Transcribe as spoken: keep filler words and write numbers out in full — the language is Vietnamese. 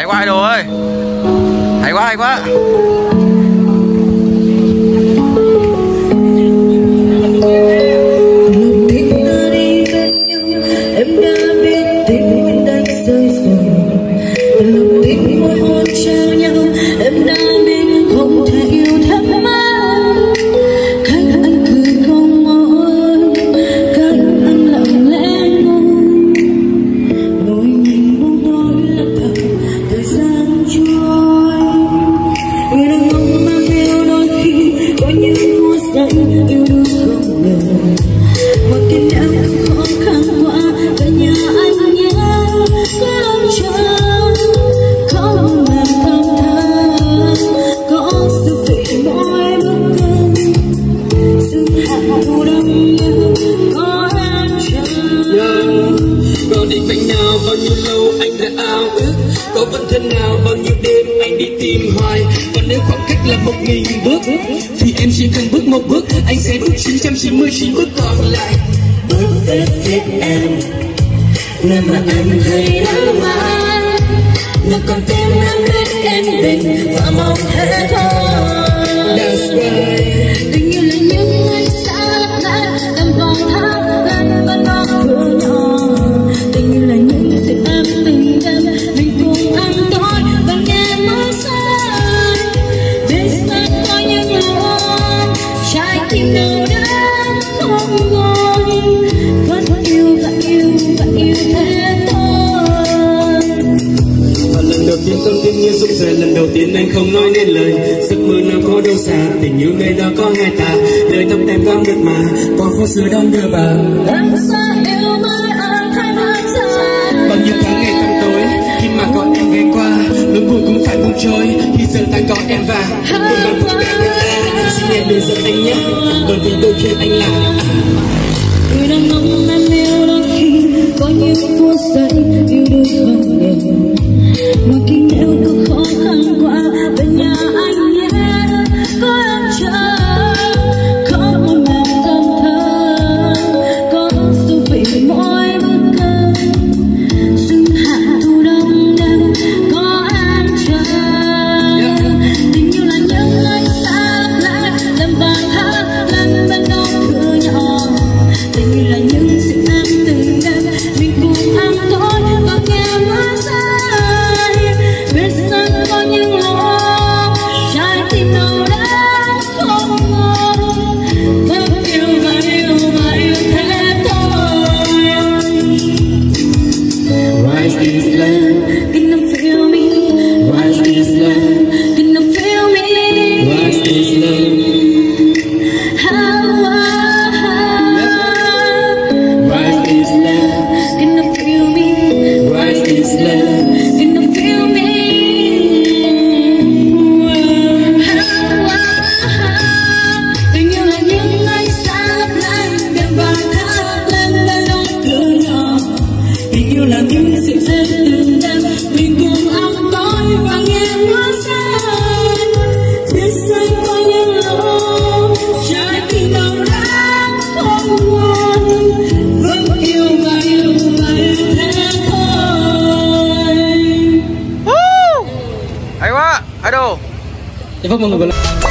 quá Idol ơi, hay quá hay quá. Bao nhiêu lâu anh đã ao ước, có vẫn thân nào bao nhiêu đêm anh đi tìm hoài. Còn nếu khoảng cách là một nghìn bước thì em chỉ cần bước một bước, anh sẽ bước chín trăm chín mươi chín bước còn lại. Bước về phía em, nơi mà anh thấy nắng mai, nơi con tim em biết em định và mong thế thôi. That's right. Tình yêu là những ánh sáng lại làm vòng tháng lên bên ngõ cửa nhỏ. Tình yêu là những sự em từng đêm mình cùng ăn tối và nghe mưa rơi. Biết sẽ có những lúc trái tim nào đã không ngồi, vẫn yêu và yêu và yêu thế thôi. Và lần đầu tiên con tim như rụng rời, lần đầu tiên anh không nói nên lời. Giấc mơ nào có đâu xa, tình yêu nơi đó có hai ta. Đời tóc em vang được mà, qua phố xưa đón đưa vào. Em sẽ yêu mãi anh thay mặt trời. Bao nhiêu tháng ngày tăm tối, khi mà có em ghé qua, nỗi buồn cũng phải buông trôi khi giờ ta có em và buồn bã cũng đã bên ta. Xin em đừng giận anh nhé, bởi vì đôi khi anh là người đàn ông em yêu đôi khi có những phút giây yêu đôi không đều. Mà khi nếu có khó khăn quá về nhà anh nhé, có em chờ, có một mẹ thân thơ, có dấu vị mỗi bữa cơm. Xuân hạ thu đông đều có em chờ. Tình yêu là những ánh sáng lại làm vàng thắp lên bên ngõ cửa nhỏ. Tình yêu là những sự em từng đêm mình cùng ăn tối và nghe mưa rơi. Biết rằng có những lúc trái tim nào đã không ngờ, vẫn yêu và yêu và yêu thế thôi. Rise is love, Can you feel me? rise is love, Can you feel me? rise is love, How rise is love, can you feel me? rise is love. Can you feel me? Tình yêu là những ánh sáng lại đèn vàng thắp lên bên ngõ cửa nhỏ. Tình yêu là những sự dễ từng đêm mình cùng ăn tối và nghe mưa rơi. Biết rằng có những lúc trái tim nào đã không nguồn, vẫn yêu và yêu và yêu thế thôi. Hay quá Idol. Dạ vâng, mọi người